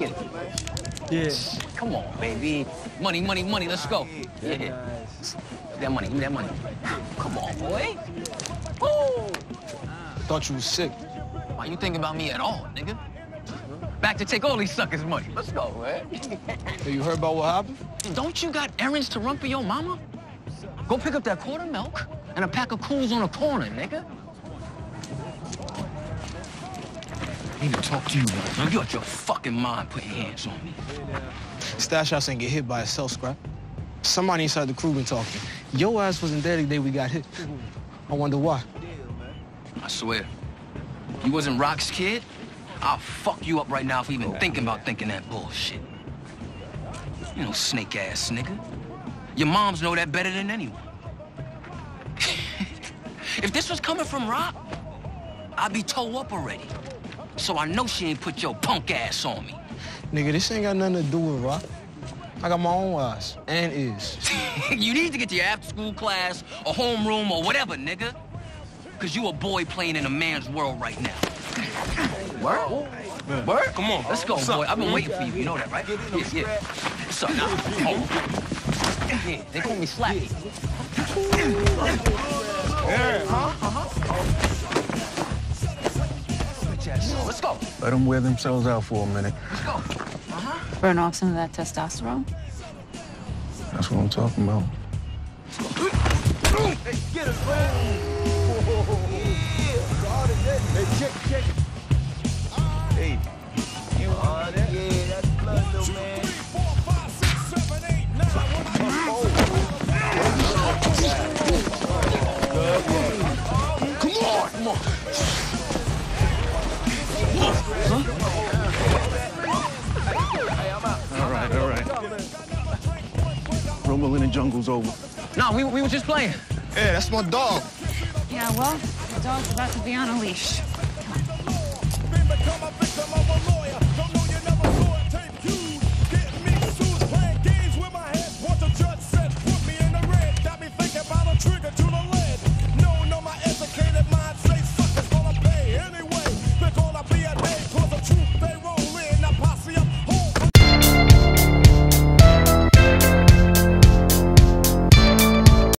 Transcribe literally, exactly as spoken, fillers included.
get it. Yeah. Come on, baby. Money, money, money. Let's go. Yeah. Nice. That money, give me that money. Come on, boy. Woo! Thought you was sick. Why you thinking about me at all, nigga? Back to take all these suckers' money. Let's go, man. Hey, you heard about what happened? Don't you got errands to run for your mama? Go pick up that quart of milk and a pack of cools on the corner, nigga. I need to talk to you, man. You're out your fucking mind putting hands on me. Stash house ain't get hit by itself, Scrap. Somebody inside the crew been talking. Your ass wasn't there the day we got hit. I wonder why. I swear. You wasn't Rock's kid? I'll fuck you up right now for even thinking about thinking that bullshit. You know, snake-ass nigga. Your moms know that better than anyone. If this was coming from Rock, I'd be toe up already. So I know she ain't put your punk ass on me. Nigga, this ain't got nothing to do with Rock. I got my own eyes and ears. You need to get to your after-school class or homeroom or whatever, nigga. Because you a boy playing in a man's world right now. Word? Man. Word? Come on, let's go, boy. I've been waiting for you. You know that, right? Yeah, yeah. What's up? Oh. Yeah, they call me Slappy. Yeah. Uh-huh, uh-huh. Let's go. Let them wear themselves out for a minute. Let's go. Uh-huh. Burn off some of that testosterone. That's what I'm talking about. Hey, get us, man. Hey, check, check. Hey. You want that? Yeah, that's blood, little man. Come on, come on. Huh? Hey, I'm out. All right, all right. Rumble in the jungle's over. No, we, we were just playing. Yeah, that's my dog. Yeah, well, the dog's about to be on a leash.